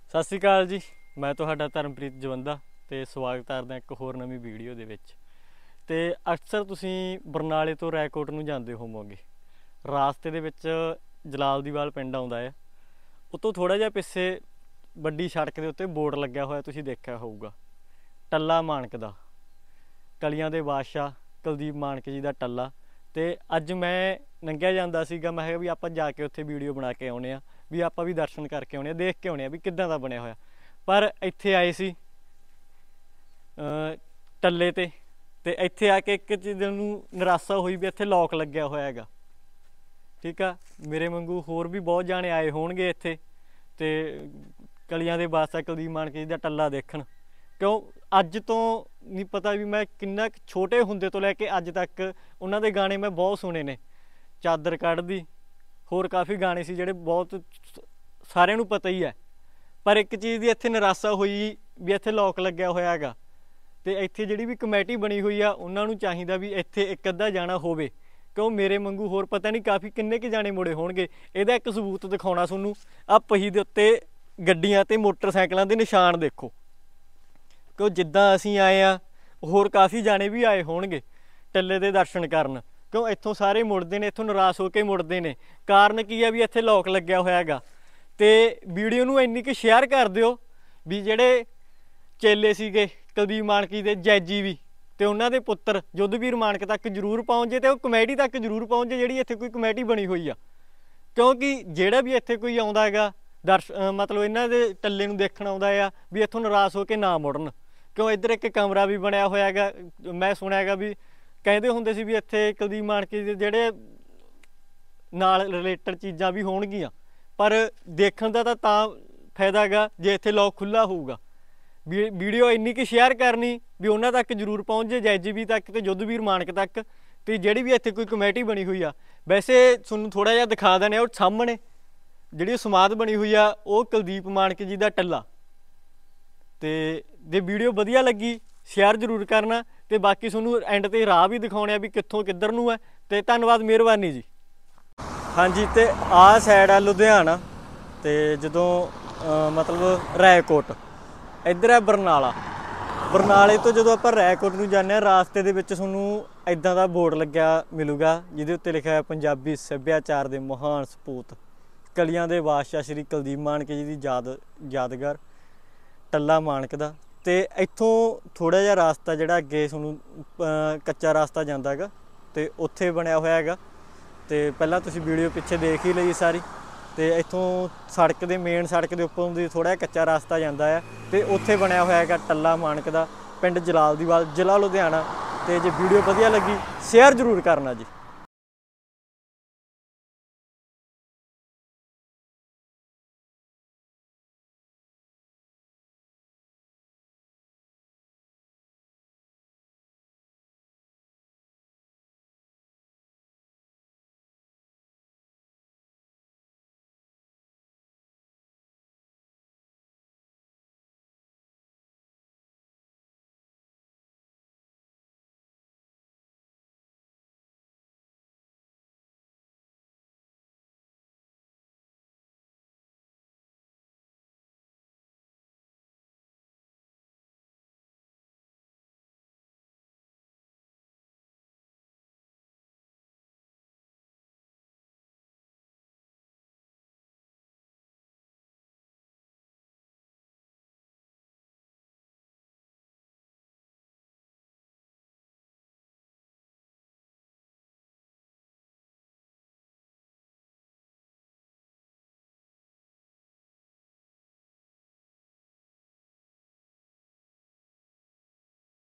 ਸਤਿ ਸ਼੍ਰੀ ਅਕਾਲ ਜੀ। ਮੈਂ ਤੁਹਾਡਾ ਧਰਮਪ੍ਰੀਤ ਜਵੰਦਾ ਤੇ ਸਵਾਗਤ ਕਰਦਾ ਇੱਕ ਹੋਰ ਨਵੀਂ ਵੀਡੀਓ ਦੇ ਵਿੱਚ। ਤੇ ਅਕਸਰ ਤੁਸੀਂ ਬਰਨਾਲੇ ਤੋਂ ਰੈਕੋਟ ਨੂੰ ਜਾਂਦੇ ਹੋਵੋਗੇ। ਰਾਸਤੇ ਦੇ ਵਿੱਚ ਜਲਾਲਦੀਵਾਲ ਪਿੰਡ ਆਉਂਦਾ ਹੈ। ਉਤੋਂ ਥੋੜ੍ਹਾ ਜਿਹਾ ਪਿੱਛੇ ਵੱਡੀ ਸੜਕ ਦੇ ਉੱਤੇ ਬੋਰਡ ਲੱਗਿਆ ਹੋਇਆ, ਤੁਸੀਂ ਦੇਖਿਆ ਹੋਊਗਾ, ਟੱਲਾ ਮਾਣਕ ਦਾ, ਕਲੀਆਂ ਦੇ ਬਾਦਸ਼ਾਹ ਕੁਲਦੀਪ ਮਾਣਕ ਜੀ ਦਾ ਟੱਲਾ। ਤੇ ਅੱਜ ਮੈਂ ਲੰਘਿਆ ਜਾਂਦਾ ਸੀਗਾ, ਮੈਂ ਕਿਹਾ ਵੀ ਆਪਾਂ ਜਾ ਕੇ ਉੱਥੇ ਵੀਡੀਓ ਬਣਾ ਕੇ ਆਉਂਦੇ ਹਾਂ, ਵੀ ਆਪਾਂ ਵੀ ਦਰਸ਼ਨ ਕਰਕੇ ਆਉਣੇ ਆ, ਦੇਖ ਕੇ ਆਉਣੇ ਆ ਵੀ ਕਿੱਦਾਂ ਦਾ ਬਣਿਆ ਹੋਇਆ। ਪਰ ਇੱਥੇ ਆਏ ਸੀ ਟੱਲੇ ਤੇ ਇੱਥੇ ਆ ਕੇ ਇੱਕ ਚੀਜ਼ ਨੂੰ ਨਿਰਾਸ਼ਾ ਹੋਈ ਵੀ ਇੱਥੇ ਲੋਕ ਲੱਗਿਆ ਹੋਇਆ ਹੈਗਾ। ਠੀਕ ਆ, ਮੇਰੇ ਵਾਂਗੂ ਹੋਰ ਵੀ ਬਹੁਤ ਜਾਣੇ ਆਏ ਹੋਣਗੇ ਇੱਥੇ ਤੇ ਕਲੀਆਂ ਦੇ ਬਾਦਸ਼ਾਹ ਕੁਲਦੀਪ ਮਾਣਕ ਜੀ ਦਾ ਟੱਲਾ ਦੇਖਣ। ਕਿਉਂ ਅੱਜ ਤੋਂ ਨਹੀਂ ਪਤਾ ਵੀ ਮੈਂ ਕਿੰਨਾ ਛੋਟੇ ਹੁੰਦੇ ਤੋਂ ਲੈ ਕੇ ਅੱਜ ਤੱਕ ਉਹਨਾਂ ਦੇ ਗਾਣੇ ਮੈਂ ਬਹੁਤ ਸੁਣੇ ਨੇ। ਚਾਦਰ ਕੱਢਦੀ, ਹੋਰ ਕਾਫੀ ਗਾਣੇ ਸੀ ਜਿਹੜੇ ਬਹੁਤ ਸਾਰਿਆਂ ਨੂੰ ਪਤਾ ਹੀ ਹੈ। ਪਰ ਇੱਕ ਚੀਜ਼ ਦੀ ਇੱਥੇ ਨਿਰਾਸ਼ਾ ਹੋਈ ਵੀ ਇੱਥੇ ਲੋਕ ਲੱਗਿਆ ਹੋਇਆ ਹੈਗਾ। ਤੇ ਇੱਥੇ ਜਿਹੜੀ ਵੀ ਕਮੇਟੀ ਬਣੀ ਹੋਈ ਆ ਉਹਨਾਂ ਨੂੰ ਚਾਹੀਦਾ ਵੀ ਇੱਥੇ ਇੱਕ ਅੱਧਾ ਜਾਣਾ ਹੋਵੇ। ਕਿਉਂ ਮੇਰੇ ਵਾਂਗੂ ਹੋਰ ਪਤਾ ਨਹੀਂ ਕਾਫੀ ਕਿੰਨੇ ਕੁ ਜਾਣੇ ਮੁੜੇ ਹੋਣਗੇ। ਇਹਦਾ ਇੱਕ ਸਬੂਤ ਦਿਖਾਉਣਾ ਤੁਹਾਨੂੰ, ਆਹ ਪਹੀ ਦੇ ਉੱਤੇ ਗੱਡੀਆਂ ਤੇ ਮੋਟਰਸਾਈਕਲਾਂ ਦੇ ਨਿਸ਼ਾਨ ਦੇਖੋ। ਕਿਉਂ ਜਿੱਦਾਂ ਅਸੀਂ ਆਏ ਆ ਹੋਰ ਕਾਫੀ ਜਾਣੇ ਵੀ ਆਏ ਹੋਣਗੇ ਟੱਲੇ ਦੇ ਦਰਸ਼ਨ ਕਰਨ। ਕਿਉਂ ਇੱਥੋਂ ਸਾਰੇ ਮੁੜਦੇ ਨੇ, ਇੱਥੋਂ ਨਿਰਾਸ਼ ਹੋ ਕੇ ਮੁੜਦੇ ਨੇ। ਕਾਰਨ ਕੀ ਆ ਵੀ ਇੱਥੇ ਲੋਕ ਲੱਗਿਆ ਹੋਇਆ ਹੈਗਾ। ਤੇ ਵੀਡੀਓ ਨੂੰ ਇੰਨੀ ਕੁ ਸ਼ੇਅਰ ਕਰ ਦਿਓ ਵੀ ਜਿਹੜੇ ਚੇਲੇ ਸੀਗੇ ਕੁਲਦੀਪ ਮਾਣਕ ਜੀ ਦੇ, ਜੈਜੀ ਵੀ, ਤੇ ਉਹਨਾਂ ਦੇ ਪੁੱਤਰ ਯੁੱਧਵੀਰ ਮਾਣਕ ਤੱਕ ਜ਼ਰੂਰ ਪਹੁੰਚ ਜੇ, ਤੇ ਉਹ ਕਮੇਟੀ ਤੱਕ ਜ਼ਰੂਰ ਪਹੁੰਚ ਜੇ ਜਿਹੜੀ ਇੱਥੇ ਕੋਈ ਕਮੇਟੀ ਬਣੀ ਹੋਈ ਆ। ਕਿਉਂਕਿ ਜਿਹੜਾ ਵੀ ਇੱਥੇ ਕੋਈ ਆਉਂਦਾ ਹੈਗਾ ਮਤਲਬ ਇਹਨਾਂ ਦੇ ਟੱਲੇ ਨੂੰ ਦੇਖਣ ਆਉਂਦਾ ਆ ਵੀ ਇੱਥੋਂ ਨਿਰਾਸ਼ ਹੋ ਕੇ ਨਾ ਮੁੜਨ। ਕਿਉਂ ਇੱਧਰ ਇੱਕ ਕਮਰਾ ਵੀ ਬਣਿਆ ਹੋਇਆ ਹੈਗਾ। ਮੈਂ ਸੁਣਿਆ ਹੈਗਾ ਵੀ ਕਹਿੰਦੇ ਹੁੰਦੇ ਸੀ ਵੀ ਇੱਥੇ ਕੁਲਦੀਪ ਮਾਣਕ ਜੀ ਦੇ ਜਿਹੜੇ ਨਾਲ ਰਿਲੇਟਡ ਚੀਜ਼ਾਂ ਵੀ ਹੋਣਗੀਆਂ। ਪਰ ਦੇਖਣ ਦਾ ਤਾਂ ਫਾਇਦਾ ਹੈਗਾ ਜੇ ਇੱਥੇ ਲੋਕ ਖੁੱਲ੍ਹਾ ਹੋਊਗਾ। ਵੀਡੀਓ ਇੰਨੀ ਕੁ ਸ਼ੇਅਰ ਕਰਨੀ ਵੀ ਉਹਨਾਂ ਤੱਕ ਜ਼ਰੂਰ ਪਹੁੰਚ ਜੇ, ਜੈਜੀਬੀ ਤੱਕ ਤੇ ਯੁੱਧਵੀਰ ਮਾਣਕ ਤੱਕ, ਤੇ ਜਿਹੜੀ ਵੀ ਇੱਥੇ ਕੋਈ ਕਮੇਟੀ ਬਣੀ ਹੋਈ ਆ। ਵੈਸੇ ਤੁਹਾਨੂੰ ਥੋੜ੍ਹਾ ਜਿਹਾ ਦਿਖਾ ਦਿੰਦੇ ਆ, ਉਹ ਸਾਹਮਣੇ ਜਿਹੜੀ ਸਮਾਧ ਬਣੀ ਹੋਈ ਆ ਉਹ ਕੁਲਦੀਪ ਮਾਣਕ ਜੀ ਦਾ ਟੱਲਾ। ਤੇ ਜੇ ਵੀਡੀਓ ਵਧੀਆ ਲੱਗੀ ਸ਼ੇਅਰ ਜ਼ਰੂਰ ਕਰਨਾ, ਤੇ ਬਾਕੀ ਤੁਹਾਨੂੰ ਐਂਡ 'ਤੇ ਰਾਹ ਵੀ ਦਿਖਾਉਣੇ ਆ ਵੀ ਕਿੱਥੋਂ ਕਿੱਧਰ ਨੂੰ ਹੈ। ਤੇ ਧੰਨਵਾਦ, ਮਿਹਰਬਾਨੀ ਜੀ। ਹਾਂਜੀ, ਤੇ ਆਹ ਸਾਈਡ ਆ ਲੁਧਿਆਣਾ, ਤੇ ਜਦੋਂ ਮਤਲਬ ਰੈਕੋਟ ਇੱਧਰ ਹੈ ਬਰਨਾਲਾ। ਬਰਨਾਲੇ ਤੋਂ ਜਦੋਂ ਆਪਾਂ ਰੈਕੋਟ ਨੂੰ ਜਾਂਦੇ ਹਾਂ, ਰਾਸਤੇ ਦੇ ਵਿੱਚ ਤੁਹਾਨੂੰ ਇੱਦਾਂ ਦਾ ਬੋਰਡ ਲੱਗਿਆ ਮਿਲੂਗਾ ਜਿਹਦੇ ਉੱਤੇ ਲਿਖਿਆ ਹੈ ਪੰਜਾਬੀ ਸੱਭਿਆਚਾਰ ਦੇ ਮਹਾਨ ਸਪੂਤ ਕਲੀਆਂ ਦੇ ਬਾਦਸ਼ਾਹ ਸ਼੍ਰੀ ਕੁਲਦੀਪ ਮਾਣਕ ਜੀ ਦੀ ਯਾਦਗਾਰ ਟੱਲਾ ਮਾਣਕ ਦਾ। ਤੇ ਇੱਥੋਂ ਥੋੜ੍ਹਾ ਜਿਹਾ ਰਾਸਤਾ ਜਿਹੜਾ ਅੱਗੇ ਤੁਹਾਨੂੰ ਕੱਚਾ ਰਾਸਤਾ ਜਾਂਦਾ ਹੈਗਾ, ਤੇ ਉੱਥੇ ਬਣਿਆ ਹੋਇਆ ਹੈਗਾ। ਤੇ ਪਹਿਲਾਂ ਤੁਸੀਂ ਵੀਡੀਓ ਪਿੱਛੇ ਦੇਖ ਹੀ ਲਈ ਸਾਰੀ। ਤੇ ਇੱਥੋਂ ਸੜਕ ਦੇ ਮੇਨ ਸੜਕ ਦੇ ਉੱਪਰੋਂ ਦੀ ਥੋੜ੍ਹਾ ਜਿਹਾ ਕੱਚਾ ਰਾਸਤਾ ਜਾਂਦਾ ਆ, ਤੇ ਉੱਥੇ ਬਣਿਆ ਹੋਇਆ ਹੈਗਾ ਟੱਲਾ ਮਾਣਕ ਦਾ, ਪਿੰਡ ਜਲਾਲਦੀਵਾਲ, ਜ਼ਿਲ੍ਹਾ ਲੁਧਿਆਣਾ। ਤੇ ਜੇ ਵੀਡੀਓ ਵਧੀਆ ਲੱਗੀ ਸ਼ੇਅਰ ਜ਼ਰੂਰ ਕਰਨਾ ਜੀ।